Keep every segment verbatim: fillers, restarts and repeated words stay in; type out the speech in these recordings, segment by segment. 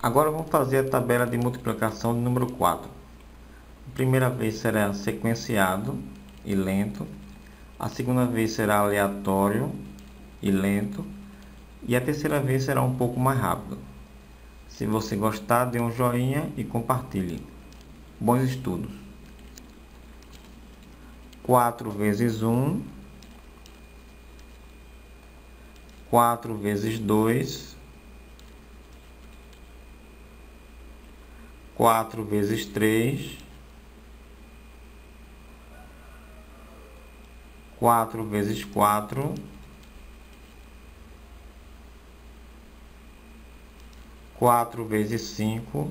Agora vamos fazer a tabela de multiplicação do número quatro. A primeira vez será sequenciado e lento. A segunda vez será aleatório e lento. E a terceira vez será um pouco mais rápido. Se você gostar, dê um joinha e compartilhe. Bons estudos. quatro vezes um. quatro vezes dois. quatro vezes três. quatro vezes quatro. quatro vezes cinco.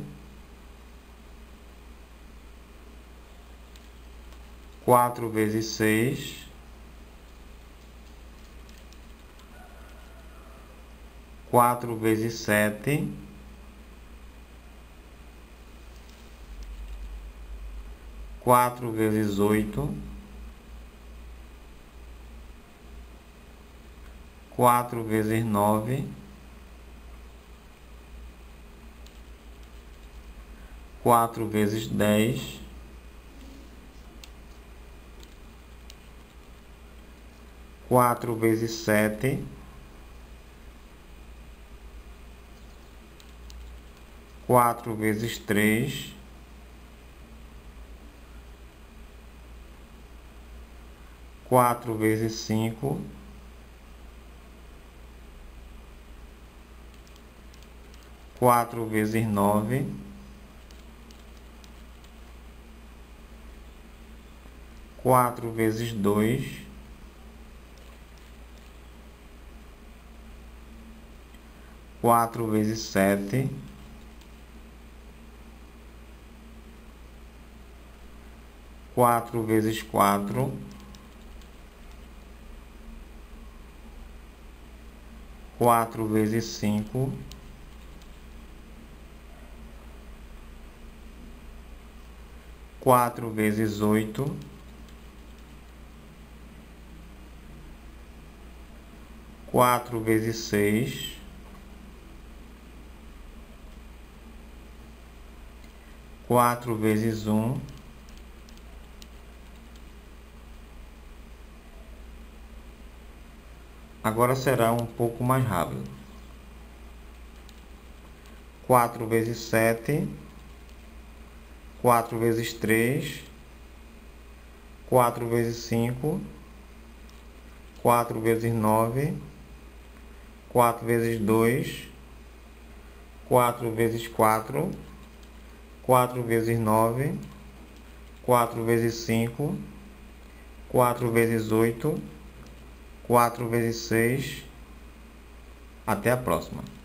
quatro vezes seis. quatro vezes sete. quatro vezes oito. quatro vezes nove. quatro vezes dez. quatro vezes sete. quatro vezes três. quatro vezes cinco. quatro vezes nove. quatro vezes dois. quatro vezes sete. quatro vezes quatro. quatro vezes cinco. quatro vezes oito. quatro vezes seis. quatro vezes um. Agora será um pouco mais rápido. quatro vezes sete. quatro vezes três. quatro vezes cinco. quatro vezes nove. quatro vezes dois. quatro vezes quatro. quatro vezes nove. quatro vezes cinco. quatro vezes oito. quatro vezes seis. Até a próxima.